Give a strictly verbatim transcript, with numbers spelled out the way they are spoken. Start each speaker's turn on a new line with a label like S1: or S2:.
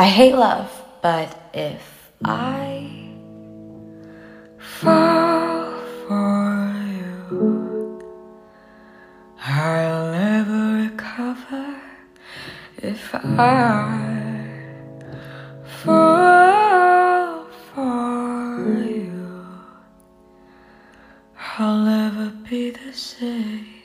S1: I hate love, but if I fall for you, I'll never recover. If I fall for you, I'll never be the same.